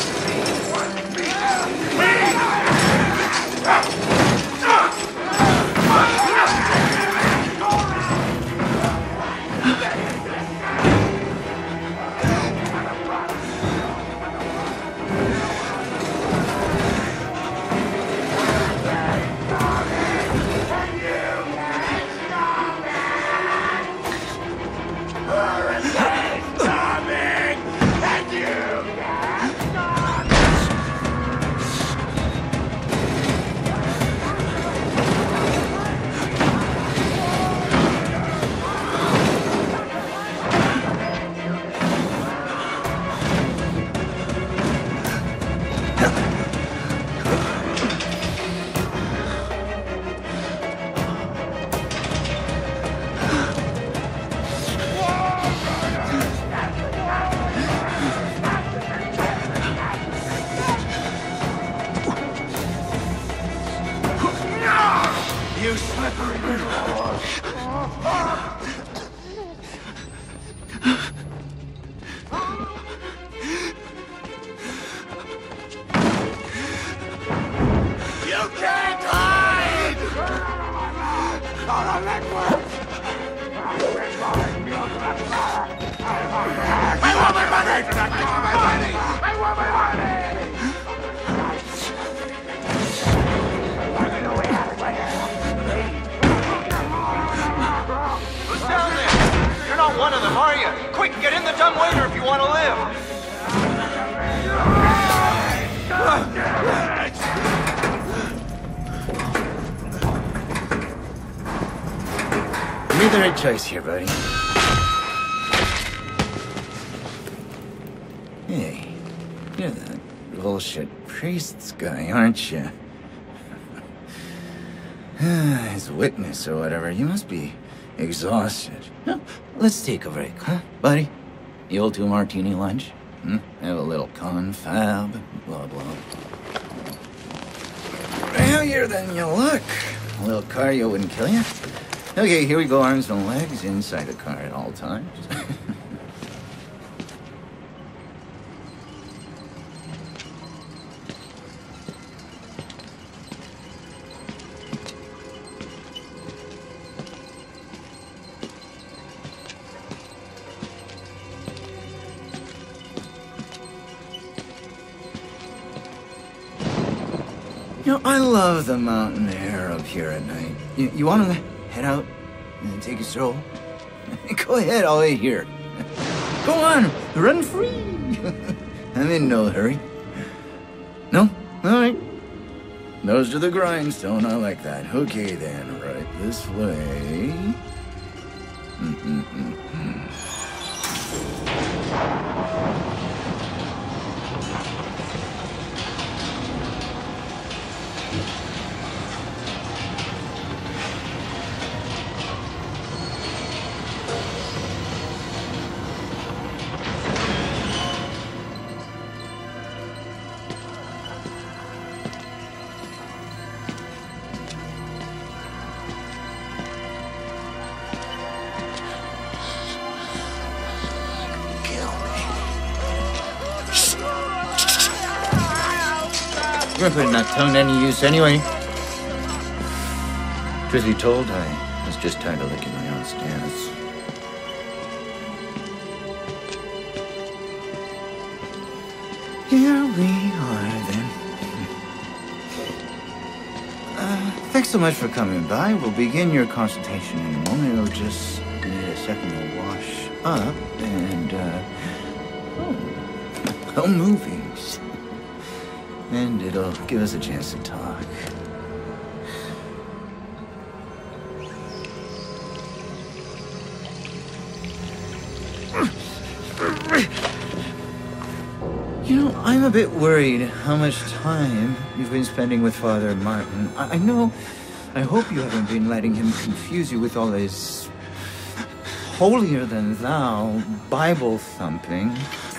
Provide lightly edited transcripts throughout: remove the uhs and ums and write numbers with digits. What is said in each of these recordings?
You slippery little horse. You can't hide! On a network! I want my money! I want my money! You're not one of them, are you? Quick, get in the dumbwaiter if you want to live! You made the right choice here, buddy. Hey, you're that bullshit priest's guy, aren't you? His witness or whatever. You must be exhausted. No, let's take a break, huh, buddy? The old 2-martini lunch? Have a little confab, blah, blah. Heavier than you look. A little cardio wouldn't kill you. Okay, here we go, arms and legs inside the car at all times. You know, I love the mountain air up here at night. You want to head out and take a stroll? Go ahead, I'll wait here. Go on, run free. I'm in no hurry. No? All right. Nose to the grindstone, I like that. Okay then, right this way. You're putting that tongue to any use anyway. Truth be told, I was just tired of licking my own stance. Here we are, then. Thanks so much for coming by. We'll begin your consultation in a moment. It'll just need a second to wash up and, movies. And it'll give us a chance to talk. You know, I'm a bit worried how much time you've been spending with Father Martin. I hope you haven't been letting him confuse you with all his holier-than-thou Bible thumping.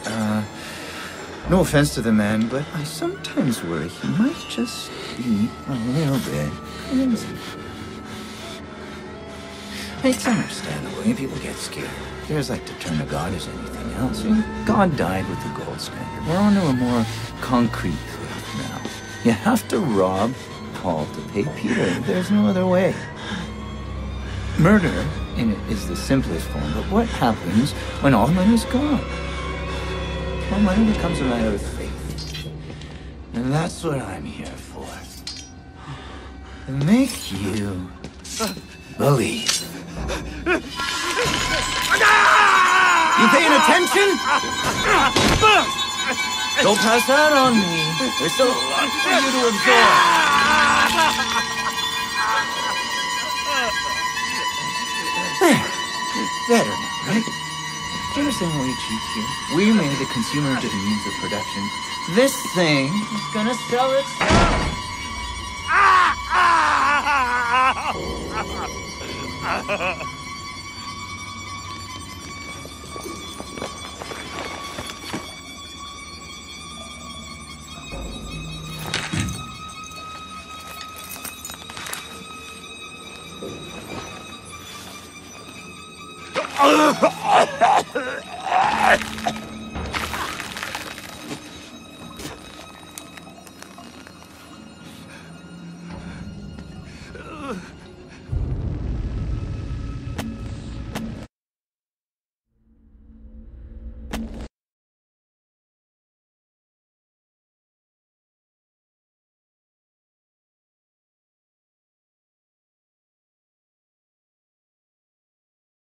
No offense to the man, but I sometimes worry he might just be a little bit crazy. It's understandable. People get scared. There's like to turn to God as anything else. God died with the gold standard. We're on to a more concrete faith now. You have to rob Paul to pay Peter. There's no other way. Murder is the simplest form, but what happens when all money's gone? Well, money becomes a matter of faith. And that's what I'm here for. To make you believe. You paying attention? Don't pass that on me. There's still a lot for you to absorb. There. Better now, right? Do you understand how we achieved here? We made the consumer into the means of production. This thing is gonna sell itself.